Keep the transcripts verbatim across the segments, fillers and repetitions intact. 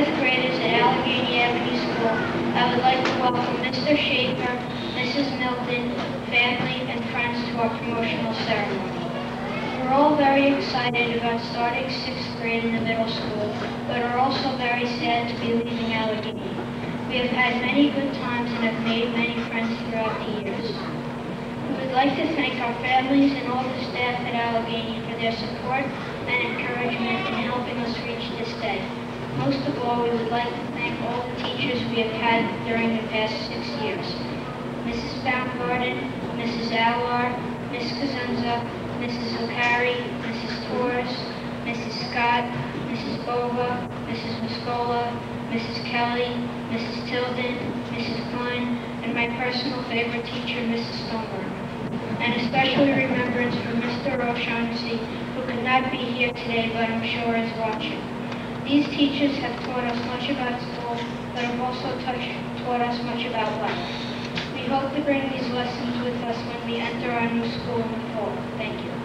fifth graders at Alleghany Avenue School, I would like to welcome Mister Schaefer, Missus Milton, family, and friends to our promotional ceremony. We're all very excited about starting sixth grade in the middle school, but are also very sad to be leaving Alleghany. We have had many good times and have made many friends throughout the years. We would like to thank our families and all the staff at Alleghany for their support and encouragement in helping us reach this day. Most of all, we would like to thank all the teachers we have had during the past six years. Missus Baumgarten, Missus Allar, Miz Cosenza, Missus O'Carey, Missus Torres, Missus Scott, Missus Bova, Missus Muscola, Missus Kelly, Missus Tilden, Missus Klein, and my personal favorite teacher, Missus Stoneberg. And especially remembrance for Mister O'Shaughnessy, who could not be here today, but I'm sure is watching. These teachers have taught us much about school, but have also touched, taught us much about life. We hope to bring these lessons with us when we enter our new school in the fall. Thank you.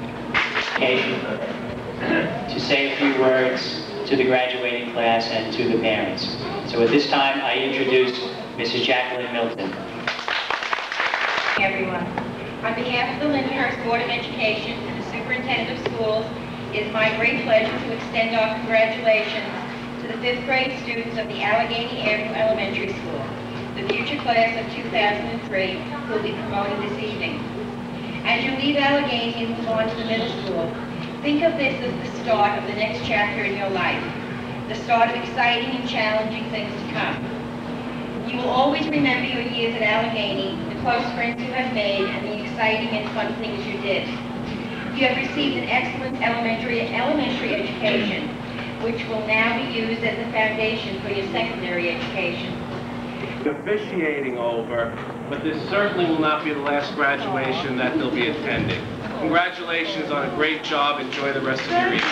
To say a few words to the graduating class and to the parents. So at this time, I introduce Missus Jacqueline Milton. Hey everyone. On behalf of the Lyndhurst Board of Education and the Superintendent of Schools, it is my great pleasure to extend our congratulations to the fifth grade students of the Alleghany Avenue Elementary School, the future class of two thousand three, who will be promoted this evening. As you leave Alleghany and move on to the middle school, think of this as the start of the next chapter in your life, the start of exciting and challenging things to come. You will always remember your years at Alleghany, the close friends you have made, and the exciting and fun things you did. You have received an excellent elementary, elementary education, which will now be used as a foundation for your secondary education. Officiating over, but this certainly will not be the last graduation that they'll be attending. Congratulations on a great job. Enjoy the rest of your evening.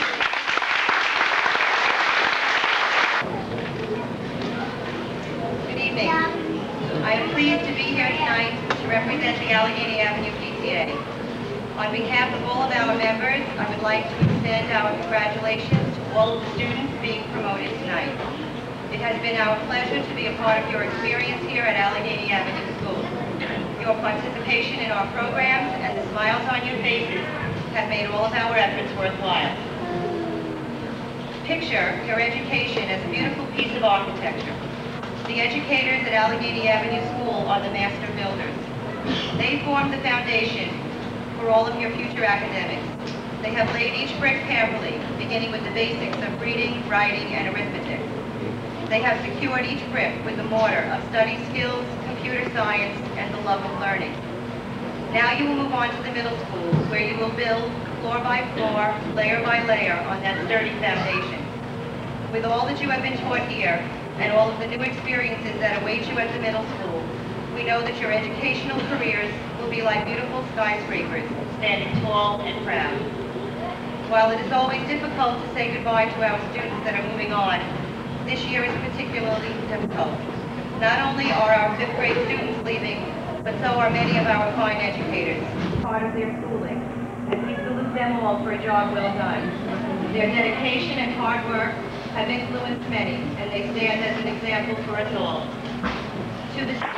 Good evening. I am pleased to be here tonight to represent the Alleghany Avenue P T A. On behalf of all of our members, I would like to extend our congratulations to all of the students being promoted tonight. It has been our pleasure to be a part of your experience here at Alleghany Avenue School. Your participation in our programs and the smiles on your faces have made all of our efforts worthwhile. Picture your education as a beautiful piece of architecture. The educators at Alleghany Avenue School are the master builders. They form the foundation for all of your future academics. They have laid each brick carefully, beginning with the basics of reading, writing, and arithmetic. They have secured each brick with the mortar of study skills, computer science, and the love of learning. Now you will move on to the middle school, where you will build floor by floor, layer by layer on that sturdy foundation. With all that you have been taught here, and all of the new experiences that await you at the middle school, we know that your educational careers will be like beautiful skyscrapers, standing tall and proud. While it is always difficult to say goodbye to our students that are moving on, this year is particularly difficult. Not only are our fifth grade students leaving, but so are many of our fine educators, part of their schooling, and we salute them all for a job well done. Their dedication and hard work have influenced many, and they stand as an example for us all. To the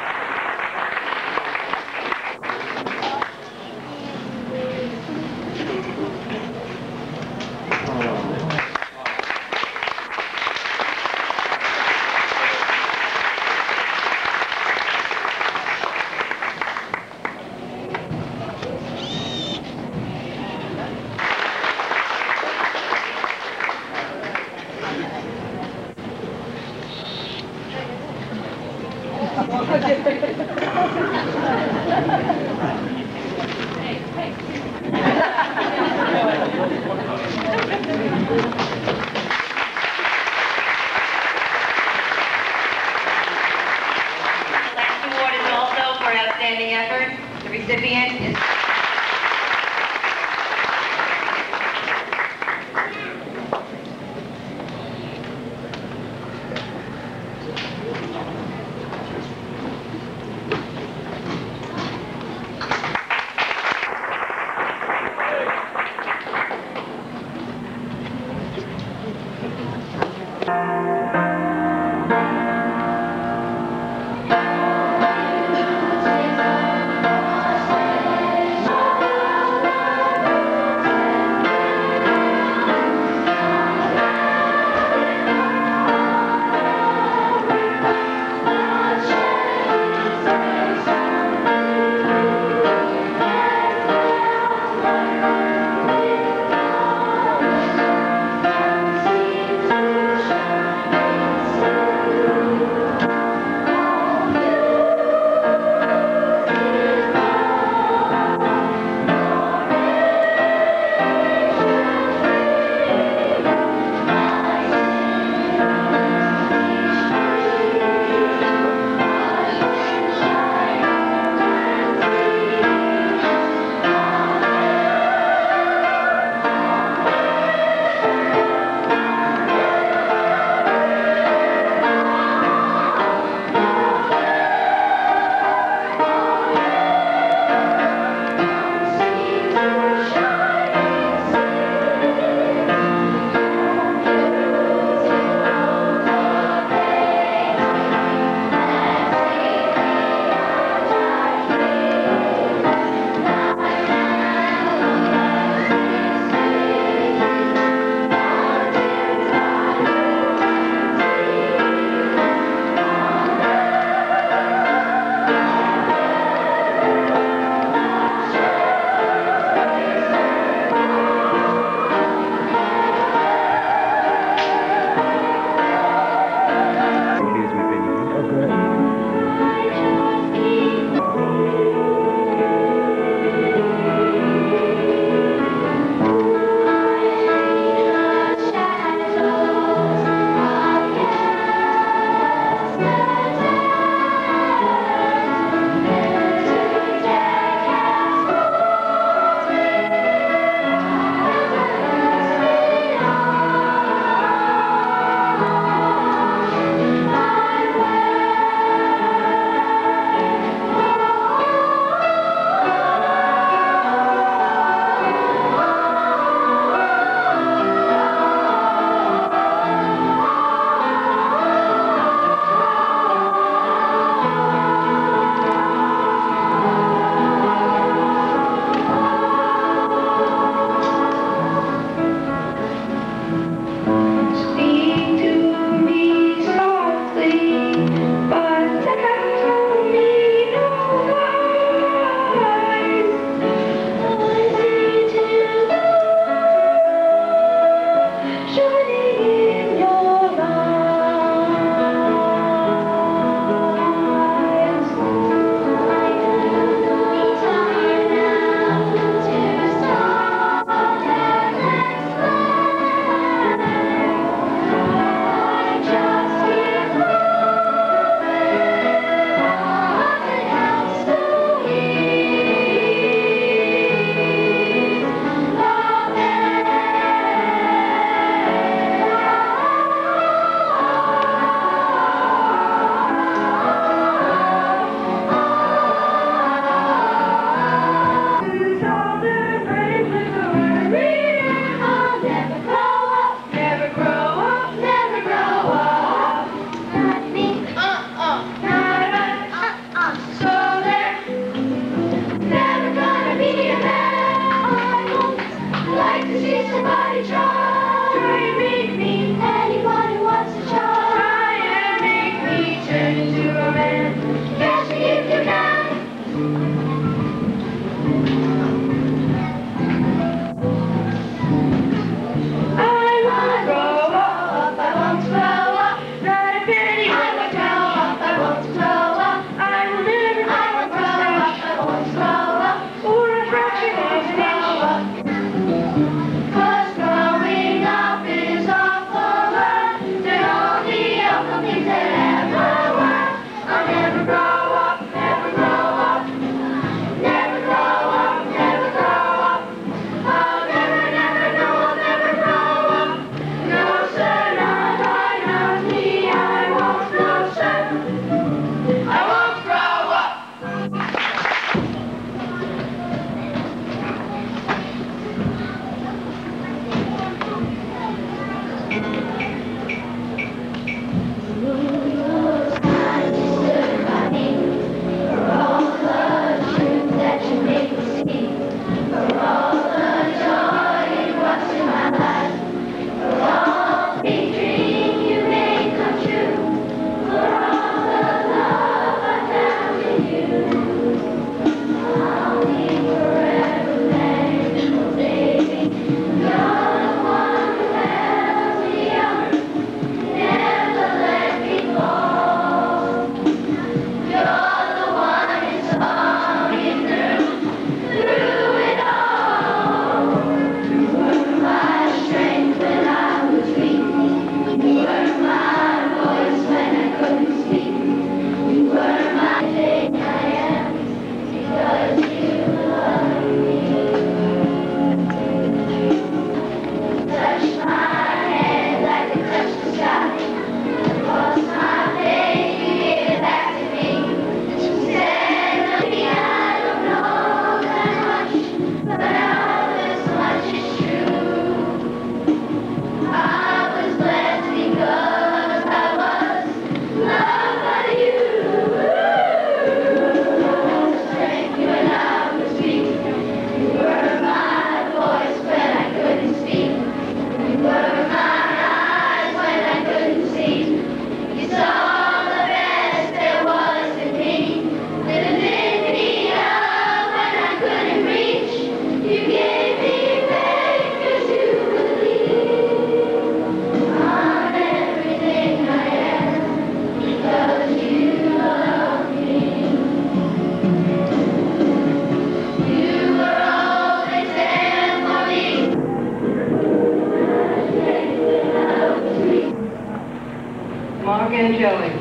building.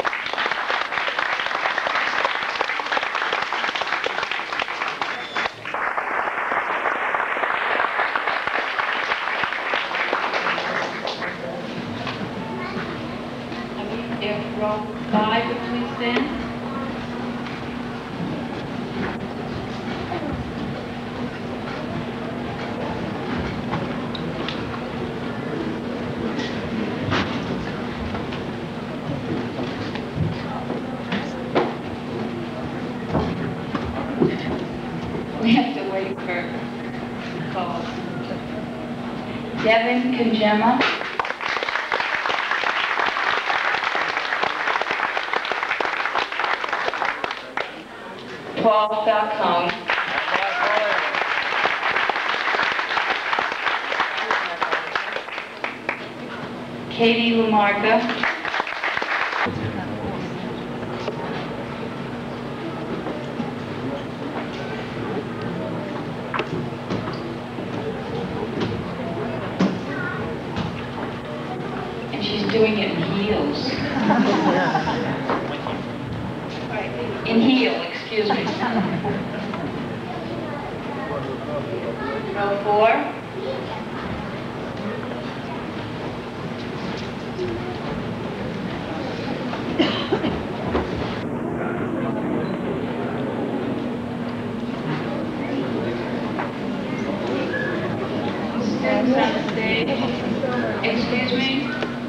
If row five, would please stand. We have to wait for calls. Devin Congema. Paul Falcone. Katie Lamarca. And she's doing it in heels. In heel, excuse me. Row four. Steps on the stage. Excuse me.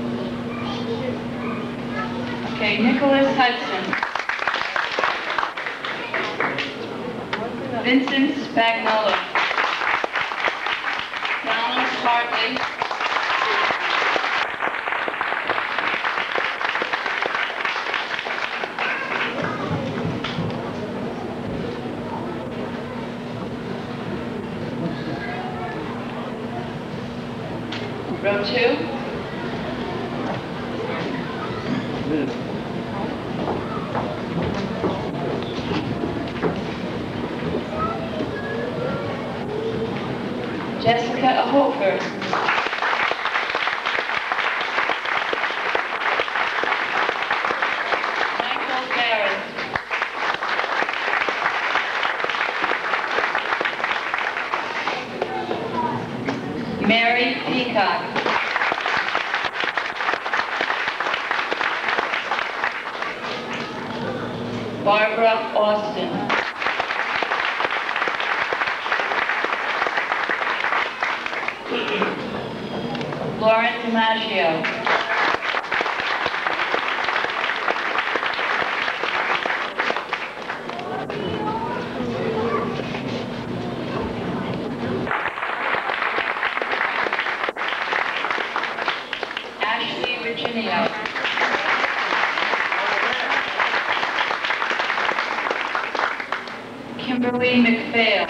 Okay, Nicholas Hudson. Vincent Spagnola. Donald Hartley. Row two. Jessica Hofer. Michael Garrett. Mary Peacock. Barbara Austin. Lauren DiMaggio. Ashley Virginia. Kimberly McPhail.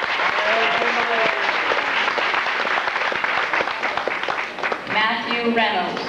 Matthew Reynolds.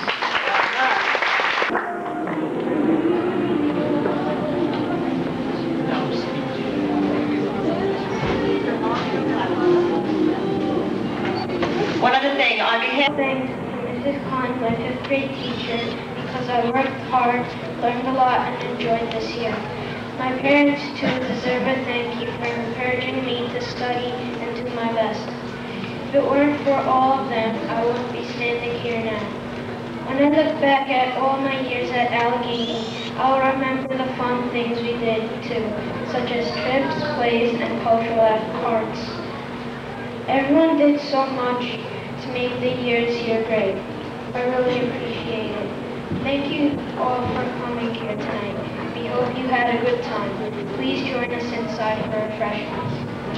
One other thing, on behalf Thanks to Missus Klein, my fifth grade teacher, because I worked hard, learned a lot, and enjoyed this year. My parents, too, deserve a thank you for encouraging me to study and do my best. If it weren't for all of them, I wouldn't be standing here now. When I look back at all my years at Alleghany, I'll remember the fun things we did, too, such as trips, plays, and cultural arts. Everyone did so much to make the years here great. I really appreciate it. Thank you all for coming here tonight. We hope you had a good time. Please join us inside for refreshments.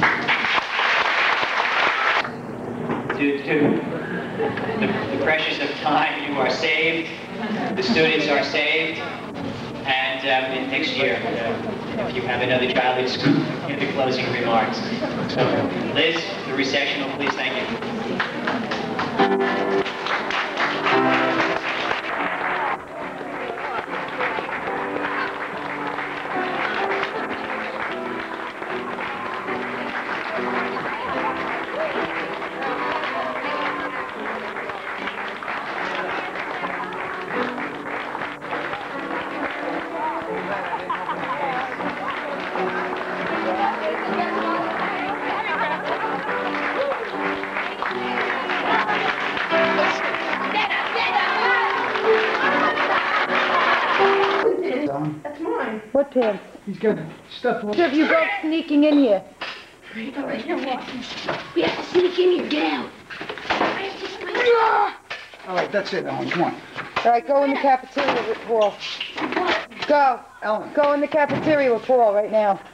Due to the, the pressures of time, you are saved, the students are saved, and um, in next year, uh, if you have another child in school, give the closing remarks. So, Liz, the recessional, please, thank you. What pants? He's got stuff on. If you go sneaking in here. All right, now walk. We have to sneak in here. Get out. I have to get my... All right, that's it, Ellen. Come on. All right, go in the cafeteria with Paul. Go. Ellen. Go in the cafeteria with Paul right now.